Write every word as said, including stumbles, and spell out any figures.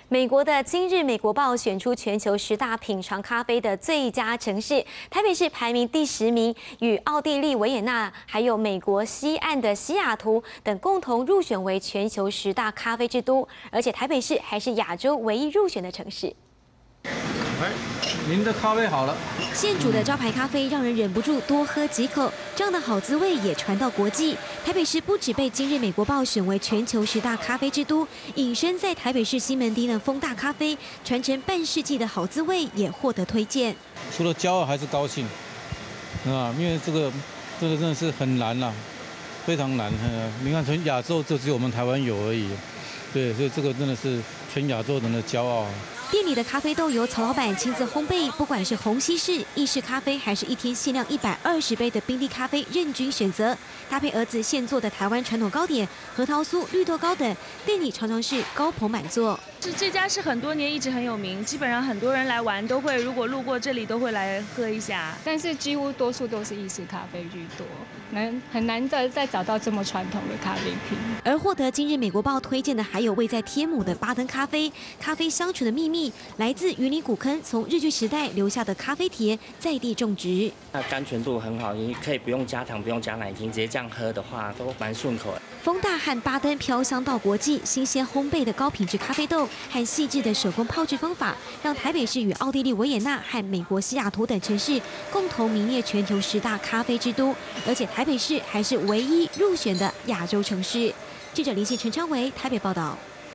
美国的《今日美国报》选出全球十大品尝咖啡的最佳城市，台北市排名第十名，与奥地利维也纳还有美国西岸的西雅图等共同入选为全球十大咖啡之都，而且台北市还是亚洲唯一入选的城市。 哎，您的咖啡好了。 现煮的招牌咖啡让人忍不住多喝几口，这样的好滋味也传到国际。台北市不止被《今日美国报》选为全球十大咖啡之都，隐身在台北市西门町的丰大咖啡，传承半世纪的好滋味也获得推荐。 除了骄傲还是高兴啊，因为这个这个真的是很难啦、啊，非常难。嗯，你看全亚洲就只有我们台湾有而已。对，所以这个真的是全亚洲人的骄傲。 店里的咖啡豆由曹老板亲自烘焙，不管是虹吸式、意式咖啡，还是一天限量一百二十杯的冰滴咖啡，任君选择。搭配儿子现做的台湾传统糕点核桃酥、绿豆糕等，店里常常是高朋满座。 是这家是很多年一直很有名，基本上很多人来玩都会，如果路过这里都会来喝一下。 但是几乎多数都是意式咖啡居多，难很难再再找到这么传统的咖啡品。 而获得今日美国报推荐的还有位在天母的巴登咖啡，咖啡相处的秘密。 来自云林古坑，从日据时代留下的咖啡田在地种植， 那甘醇度很好，你可以不用加糖，不用加奶精，直接这样喝的话都蛮顺口的。 丰大和巴登飘香到国际，新鲜烘焙的高品质咖啡豆和细致的手工泡制方法，让台北市与奥地利维也纳和美国西雅图等城市共同名列全球十大咖啡之都，而且台北市还是唯一入选的亚洲城市。记者林信、陈昌维台北报道。